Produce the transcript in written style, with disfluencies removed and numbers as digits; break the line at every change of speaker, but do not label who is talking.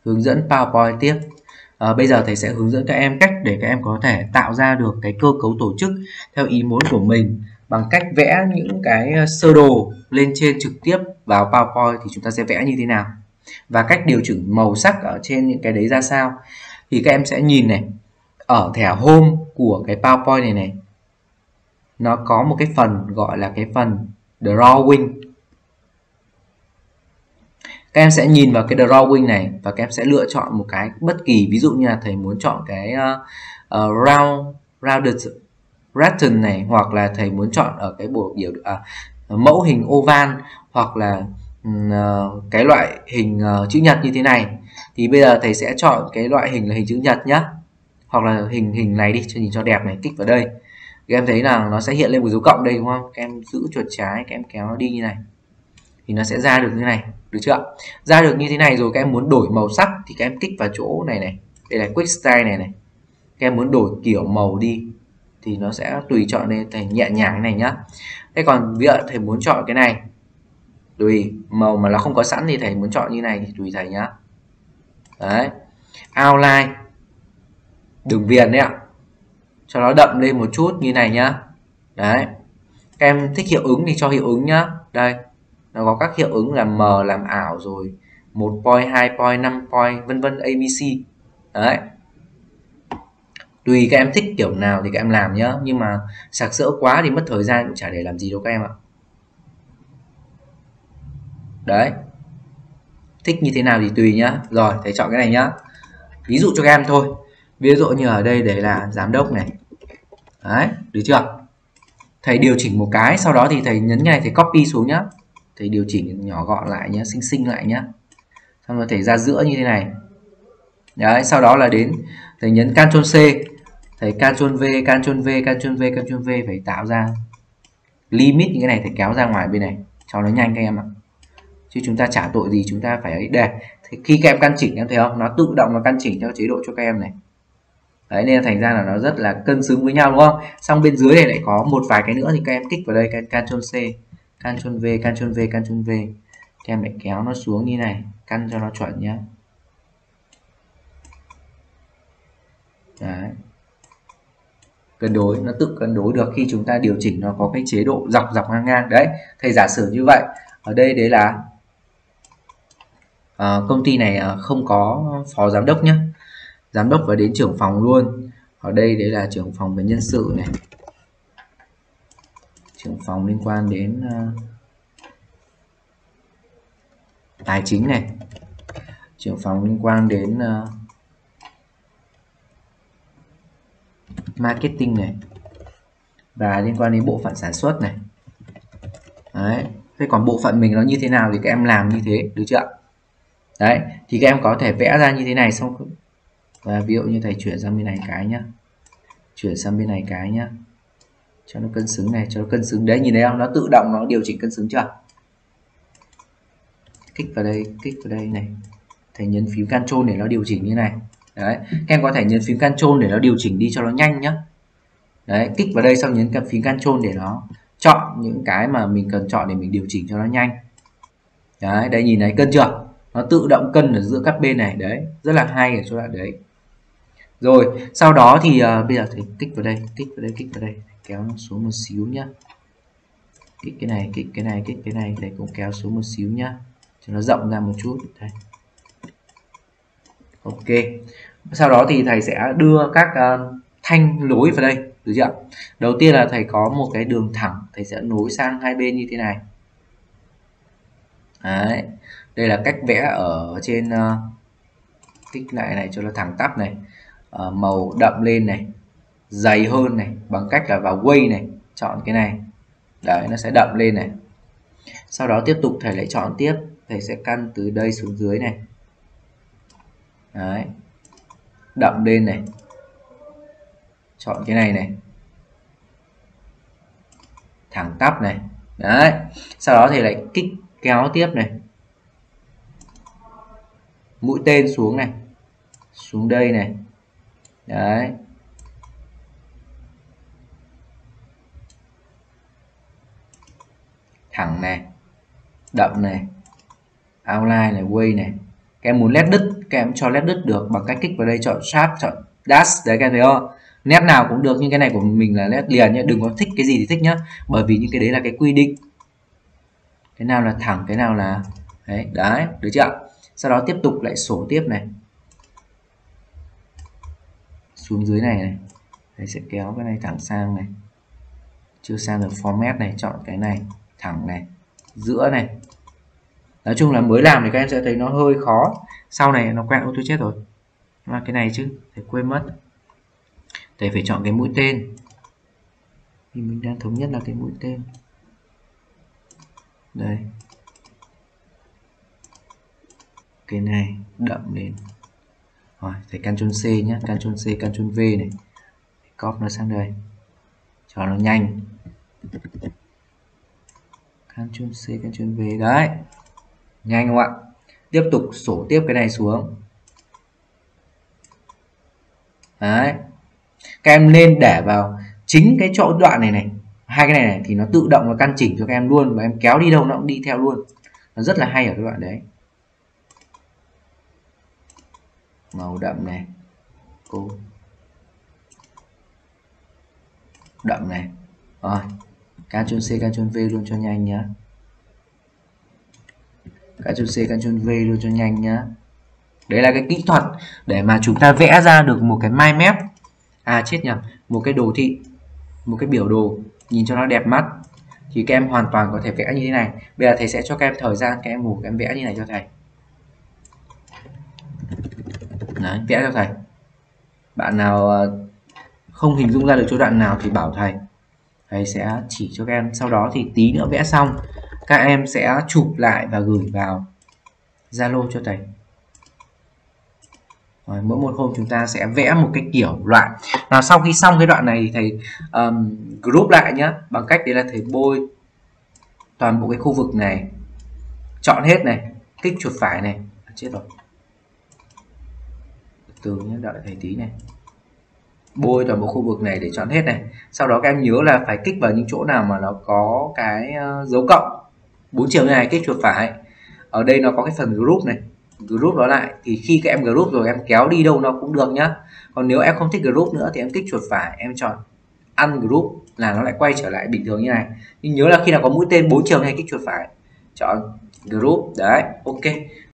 hướng dẫn PowerPoint tiếp. Bây giờ thầy sẽ hướng dẫn các em cách để các em có thể tạo ra được cái cơ cấu tổ chức theo ý muốn của mình bằng cách vẽ những cái sơ đồ lên trên trực tiếp vào PowerPoint thì chúng ta sẽ vẽ như thế nào và cách điều chỉnh màu sắc ở trên những cái đấy ra sao. Thì các em sẽ nhìn này, ở thẻ Home của cái PowerPoint này này, nó có một cái phần gọi là cái phần Drawing. Các em sẽ nhìn vào cái drawing này và các em sẽ lựa chọn một cái bất kỳ, ví dụ như là thầy muốn chọn cái rounded pattern này, hoặc là thầy muốn chọn ở cái bộ biểu mẫu hình oval, hoặc là cái loại hình chữ nhật như thế này. Thì bây giờ thầy sẽ chọn cái loại hình là hình chữ nhật nhá, hoặc là hình này đi cho nhìn cho đẹp này, kích vào đây. Các em thấy là nó sẽ hiện lên một dấu cộng đây đúng không? Các em giữ chuột trái, các em kéo nó đi như này thì nó sẽ ra được như này, được chưa? Ra được như thế này rồi, các em muốn đổi màu sắc thì các em kích vào chỗ này này, đây là Quick Style này này. Các em muốn đổi kiểu màu đi thì nó sẽ tùy chọn lên thành nhẹ nhàng cái này nhá. Thế còn ví dụ thầy muốn chọn cái này, tùy màu mà nó không có sẵn thì thầy muốn chọn như này thì tùy thầy nhá. Đấy, outline đường viền đấy ạ, cho nó đậm lên một chút như này nhá. Đấy, các em thích hiệu ứng thì cho hiệu ứng nhá. Đây, nó có các hiệu ứng là mờ, làm ảo, rồi 1 point, 2 point, 5 point, vân vân ABC. Đấy, tùy các em thích kiểu nào thì các em làm nhá, nhưng mà sặc sỡ quá thì mất thời gian cũng chả để làm gì đâu các em ạ. Đấy, thích như thế nào thì tùy nhá. Rồi thầy chọn cái này nhá, ví dụ cho các em thôi. Ví dụ như ở đây đấy là giám đốc này. Đấy, được chưa? Thầy điều chỉnh một cái, sau đó thì thầy nhấn cái này, thầy copy xuống nhá, thầy điều chỉnh nhỏ gọn lại nhá, xinh xinh lại nhá, xong rồi thầy ra giữa như thế này. Đấy, sau đó là đến thầy nhấn Ctrl C, thầy Ctrl V, Ctrl V, Ctrl V, Ctrl V, phải tạo ra limit như cái này, thầy kéo ra ngoài bên này cho nó nhanh các em ạ. Chứ chúng ta chả tội gì chúng ta phải ấy để thì khi các em căn chỉnh, em thấy không, nó tự động nó căn chỉnh theo chế độ cho các em này. Đấy, nên thành ra là nó rất là cân xứng với nhau đúng không? Xong bên dưới này lại có một vài cái nữa thì các em kích vào đây, Ctrl C, Ctrl V, Ctrl V, Ctrl V, các em lại kéo nó xuống như này, căn cho nó chuẩn nhé. Đấy, cân đối, nó tự cân đối được khi chúng ta điều chỉnh, nó có cái chế độ dọc dọc ngang ngang. Đấy, thầy giả sử như vậy, ở đây đấy là công ty này không có phó giám đốc nhé, giám đốc và đến trưởng phòng luôn. Ở đây đấy là trưởng phòng về nhân sự này, trưởng phòng liên quan đến tài chính này, trưởng phòng liên quan đến marketing này, và liên quan đến bộ phận sản xuất này. Đấy, thế còn bộ phận mình nó như thế nào thì các em làm như thế, được chưa? Đấy, thì các em có thể vẽ ra như thế này, xong và ví dụ như thầy chuyển sang bên này cái nhá, chuyển sang bên này cái nhá, cho nó cân xứng này, cho nó cân xứng. Đấy, nhìn thấy không, nó tự động nó điều chỉnh cân xứng chưa? Kích vào đây này, thầy nhấn phím Ctrl để nó điều chỉnh như này. Đấy, các em có thể nhấn phím Ctrl để nó điều chỉnh đi cho nó nhanh nhá. Đấy, kích vào đây xong nhấn phím Ctrl để nó chọn những cái mà mình cần chọn để mình điều chỉnh cho nó nhanh. Đấy, đây nhìn thấy cân chưa? Nó tự động cân ở giữa các bên này. Đấy, rất là hay ở chỗ đoạn đấy. Rồi, sau đó thì bây giờ thầy kích vào đây, kích vào đây, kích vào đây, kéo nó xuống một xíu nhá. Kích cái này, kích cái này, kích cái này, thầy cũng kéo xuống một xíu nhá, cho nó rộng ra một chút. Đây. Ok, sau đó thì thầy sẽ đưa các thanh nối vào đây, được chưa? Đầu tiên là thầy có một cái đường thẳng, thầy sẽ nối sang hai bên như thế này. Đấy, đây là cách vẽ ở trên kích lại này cho nó thẳng tắp này, màu đậm lên này, dày hơn này, bằng cách là vào Way này, chọn cái này. Đấy, nó sẽ đậm lên này. Sau đó tiếp tục thầy lại chọn tiếp, thầy sẽ căn từ đây xuống dưới này. Đấy, đậm lên này, chọn cái này này, thẳng tắp này. Đấy, sau đó thầy lại kích kéo tiếp này, mũi tên xuống này, xuống đây này. Đấy, thẳng này, đậm này, outline này, Way này. Các em muốn led đứt các em cho nét đứt được bằng cách kích vào đây, chọn Chart, chọn Dash đấy, các em thấy không? Nét nào cũng được, nhưng cái này của mình là nét liền nhé, đừng có thích cái gì thì thích nhá, bởi vì những cái đấy là cái quy định, cái nào là thẳng, cái nào là đấy, được chưa? Sau đó tiếp tục lại sổ tiếp này, xuống dưới này thầy sẽ kéo cái này thẳng sang này, chưa sang được format này, chọn cái này thẳng này, giữa này. Nói chung là mới làm thì các em sẽ thấy nó hơi khó, sau này nó quen. Ô tôi chết rồi, là cái này chứ, thầy quên mất, thầy phải chọn cái mũi tên, thì mình đang thống nhất là cái mũi tên đây, cái này đậm lên rồi, thầy Ctrl C nhé, Ctrl C Ctrl V này, copy nó sang đây cho nó nhanh, Ctrl C Ctrl V đấy, nhanh không ạ? Tiếp tục sổ tiếp cái này xuống đấy, các em nên để vào chính cái chỗ đoạn này hai cái này thì nó tự động nó căn chỉnh cho các em luôn, và em kéo đi đâu nó cũng đi theo luôn, nó rất là hay ở cái đoạn đấy. Màu đậm này, cô đậm này rồi, Ctrl C Ctrl V luôn cho nhanh nhá, Ctrl C Ctrl V luôn cho nhanh nhá. Đấy là cái kỹ thuật để mà chúng ta vẽ ra được một cái mind map, chết nhầm, một cái đồ thị, một cái biểu đồ nhìn cho nó đẹp mắt, thì các em hoàn toàn có thể vẽ như thế này. Bây giờ thầy sẽ cho các em thời gian, các em ngủ các em vẽ như này cho thầy. Đấy, vẽ cho thầy. Bạn nào không hình dung ra được chỗ đoạn nào thì bảo thầy sẽ chỉ cho các em. Sau đó thì tí nữa vẽ xong, các em sẽ chụp lại và gửi vào Zalo cho thầy. Rồi, mỗi một hôm chúng ta sẽ vẽ một cái kiểu loại. Và sau khi xong cái đoạn này thì thầy group lại nhé, bằng cách đấy là thầy bôi toàn bộ cái khu vực này, chọn hết này, kích chuột phải này, chết rồi, từ nhé, đợi thầy tí này, bôi toàn bộ khu vực này để chọn hết này. Sau đó các em nhớ là phải kích vào những chỗ nào mà nó có cái dấu cộng 4 chiều như này, kích chuột phải. Ở đây nó có cái phần group này, group nó lại, thì khi các em group rồi em kéo đi đâu nó cũng được nhá. Còn nếu em không thích group nữa thì em kích chuột phải, em chọn ungroup là nó lại quay trở lại bình thường như này. Nhưng nhớ là khi nào có mũi tên 4 chiều này, kích chuột phải chọn group đấy, ok.